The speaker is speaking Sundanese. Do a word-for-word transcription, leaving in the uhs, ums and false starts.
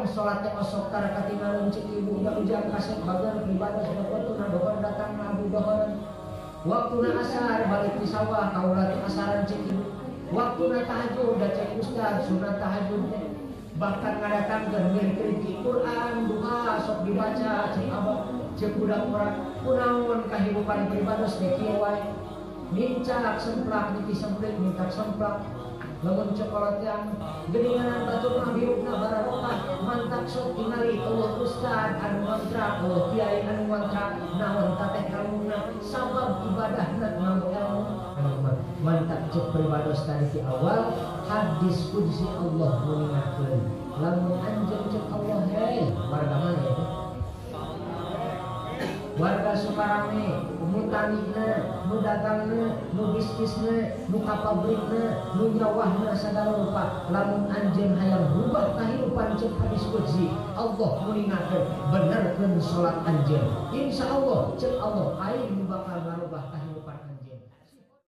salat teh osok tara katinggalan cek ibu da ujang kasep bagan pribadi sabatuna dokon datang na abu dohon waktuna asar balik di sawah kaula teh asaran cek ibu waktuna tahajud da cek ustaz sunat tahajud teh bahkan ngadatangkeun mirip-mirip Quran duha sok dibaca cek abah cek budak urang kunaon kahirupan pribados teh kieu wae mincak semplak niki semplek mincak semplak lamun cokolot yang geningan batur mah birukna barokah mantap sok tingali eueuh ustad anu ngontrak eueuh kiai anu ngontrak naon tateh kalungna sabab ibadahna nganggo ilmu mantap cek pribados tadi di awal hadis qudsi Allah mengingatkeun lamun anjeun cek Allah hei warga mana ya warga Sukarame, nu tanihna, nu dagangna, nu bisnisna, nu ka pabrikna, nu nyawahna sagala rupa. Lamun anjeun hayang rubah kahirupan cek hadis qudsi, Allah mengingatkeun benerkeun salat anjeun. Insyaallah cek Allah aing